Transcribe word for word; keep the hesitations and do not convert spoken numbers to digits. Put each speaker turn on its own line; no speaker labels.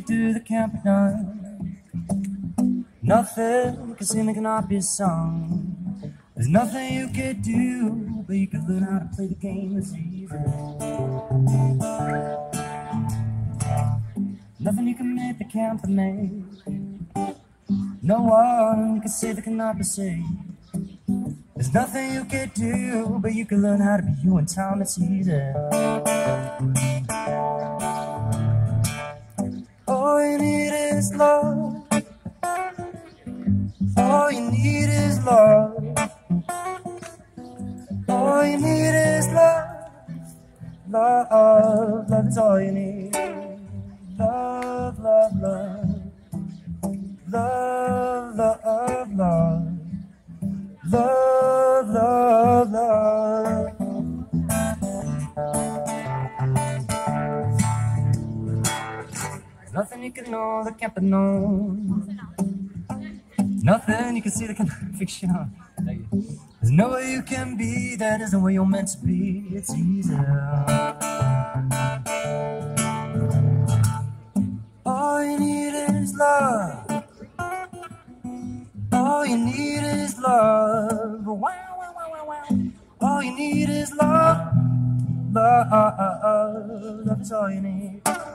through the camp at night. Nothing can seem cannot be sung. There's nothing you can do, but you can learn how to play the game that's easy. Nothing you can make that can't be made. No one can say that cannot be saved. There's nothing you can do, but you can learn how to be you in time that's easy. All you need is love. All you need is love. All you need is love. Love, love is all you need. Love, love, love. Love, love, love. Love, love, love. There's nothing you can know that can't be known. Nothing you can see that can fix you. There's no way you can be that isn't where you're meant to be. It's easy. All you need is love. All you need is love. Wow, wow, wow, wow, wow. All you need is love. Love, love is all you need.